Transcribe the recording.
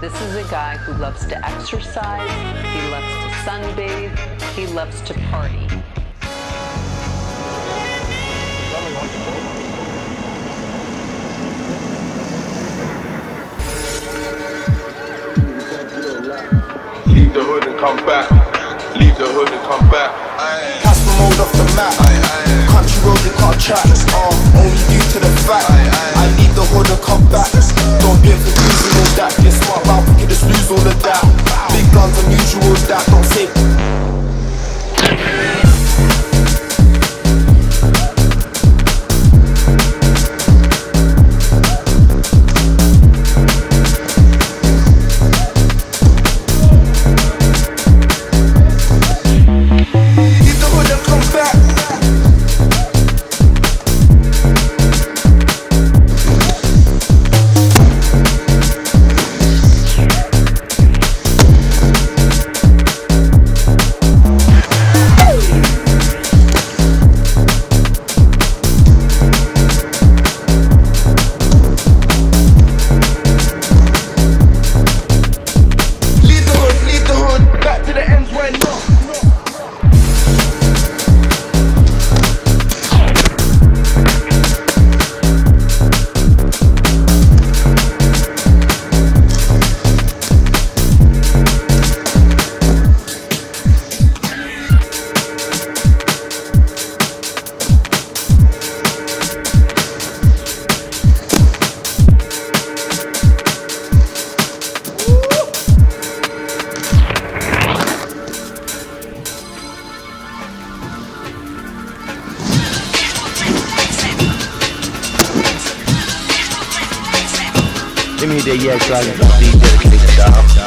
This is a guy who loves to exercise, he loves to sunbathe, he loves to party. Leave the hood and come back. Leave the hood and come back. Pass the mode off the map. Country road they can't track. Only due to the fact I leave the hood and come back. Don't get confused with all that. Get smart mouth, we can just lose all of that. Big guns unusual that. Don't say Give me the yeah, driving for the dedicated style.